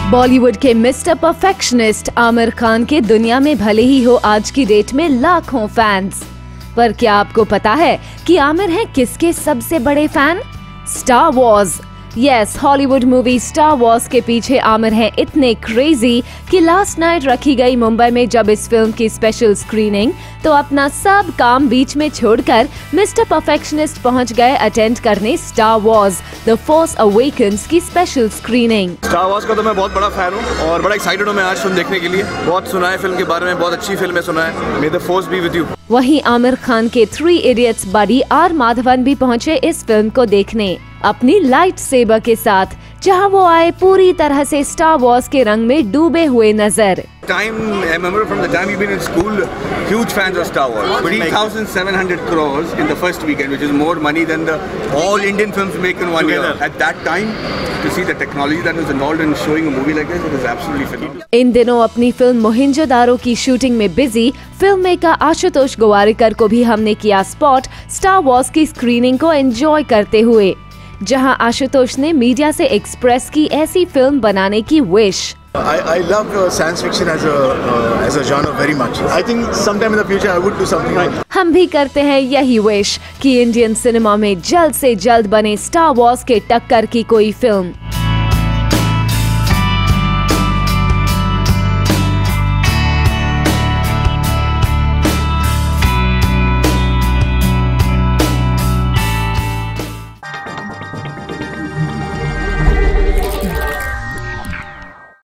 बॉलीवुड के mister perfectionist Aamir Khan के दुनिया में भले ही हो आज की डेट में लाखों फैंस, पर क्या आपको पता है कि आमिर हैं किसके सबसे बड़े fan? Star Wars. Yes, Hollywood movie Star Wars के पीछे आमिर हैं इतने क्रेजी कि लास्ट नाइट रखी गई मुंबई में जब इस फिल्म की स्पेशल स्क्रीनिंग, तो अपना सब काम बीच में छोड़कर मिस्टर परफेक्शनिस्ट पहुंच गए अटेंड करने Star Wars the Force Awakens की स्पेशल स्क्रीनिंग। स्टार वॉर्स का तो मैं बहुत बड़ा फैन हूँ और बड़ा एक्साइटेड हूँ मैं आज फिल्म देखने के लिए। बहुत सुना है फिल्म के बारे में, बहुत अच्छी फिल्म है सुना है। May the force be with you. वहीं आमिर खान के 3 इडियट्स बडी आर माधवन भी पहुंचे इस फिल्म को देखने अपनी लाइट सेबर के साथ, जहां वो आए पूरी तरह से स्टार वॉर्स के रंग में डूबे हुए नजर। I remember from the time we've been in school, huge fans of Star Wars. 3,700 crores in the first weekend, which is more money than the all Indian films make in one year. At that time, to see the technology that was involved in showing a movie like this, it was absolutely phenomenal. इन दिनों अपनी film Mohenjo-daro की shooting में busy film maker Ashutosh Gowariker को भी हमने किया spot Star Wars की screening को एंजॉय करते हुए, जहां आशुतोष ने मीडिया से एक्सप्रेस की ऐसी फिल्म बनाने की wish. I love science fiction as a genre very much. I think sometime in the future I would do something like that. हम भी करते हैं यही विश कि इंडियन सिनेमा में जल्द से जल्द बने स्टार वॉर्स के टक्कर की कोई फिल्म।